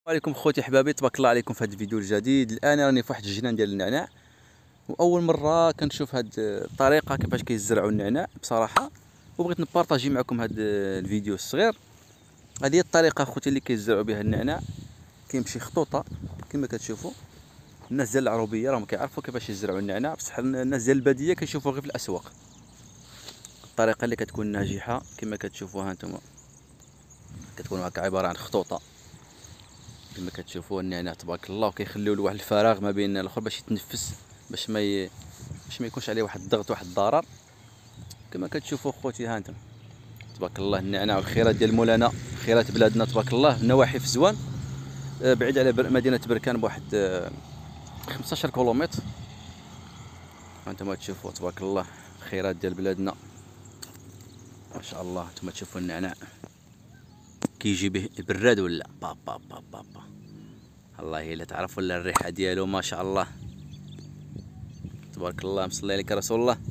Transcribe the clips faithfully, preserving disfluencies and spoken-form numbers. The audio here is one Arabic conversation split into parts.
عليكم خوتي احبابي، تبارك الله عليكم في هذا الفيديو الجديد. الان راني في واحد الجنان ديال النعناع، واول مره كنشوف هذه الطريقه كيفاش كيزرعوا النعناع بصراحه، وبغيت نبارطاجي معكم هذا الفيديو الصغير. هذه هي الطريقه خوتي اللي كيزرعوا بها النعناع، كيمشي خطوطه كما كتشوفوا. الناس ديال العروبيه راهم كيعرفوا كيفاش يزرعوا النعناع، بصح الناس ديال الباديه كيشوفوا غير في الاسواق. الطريقه اللي كتكون ناجحه كما كتشوفوها انتم، كتكون هكا عباره عن خطوطه كما كتشوفوا النعناع تبارك الله، وكيخليو له واحد الفراغ ما بين الاخر باش يتنفس، باش ما ي... باش ما يكونش عليه واحد الضغط واحد الضرر. كما كتشوفوا خوتي ها انتم تبارك الله النعناع والخيرات ديال مولانا، خيرات بلادنا تبارك الله، نواحي في زوان بعيد على مدينه بركان بواحد خمسطاش كيلومتر. هانتوما تشوفوا تبارك الله خيرات ديال بلادنا ما شاء الله. هانتوما تشوفوا النعناع كيجي به براد ولا با با با با با. الله الا تعرفوا ولا الريحه ديالو ما شاء الله تبارك الله. مصلي عليك رسول الله.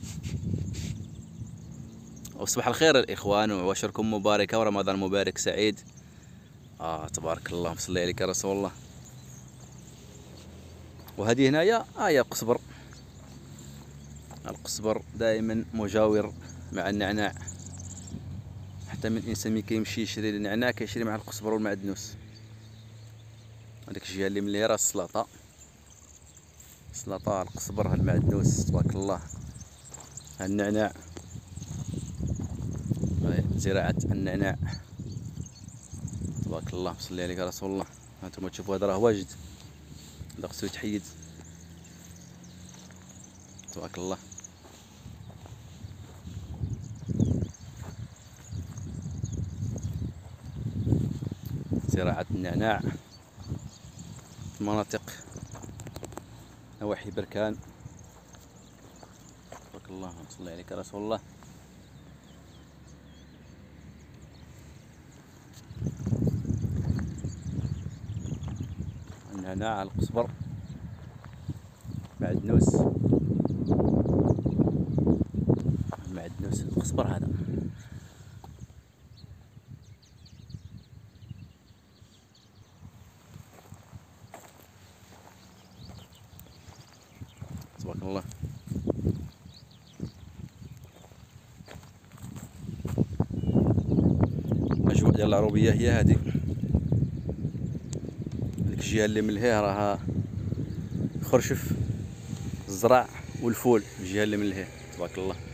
وصباح الخير الاخوان، وعشركم مباركه ورمضان مبارك سعيد. اه تبارك الله مصلي عليك رسول الله. وهذه هنايا آية قصبر. القصبر دائما مجاور مع النعناع، حتى من الانسان ملي كيمشي يشري النعناع كيشري مع القصبر والمعدنوس. هذيك الجهه اللي ملي راه السلطه، السلطه القصبر المعدنوس تبارك الله. النعناع، زراعه النعناع تبارك الله صلي عليك رسول الله. هانتوما تشوفوا هذا راه واجد، هذا خصو يتحيد تبارك الله. زراعة النعناع في مناطق نواحي بركان تبارك الله صلي عليك رسول الله. النعناع القصبر معدنوس، معدنوس القصبر هذا. تبارك الله. الاجواء ديال العروبيه هي هذه، ديك الجهه اللي ملهيه راها خرشف الزرع والفول، الجهه اللي ملهيه تبارك الله.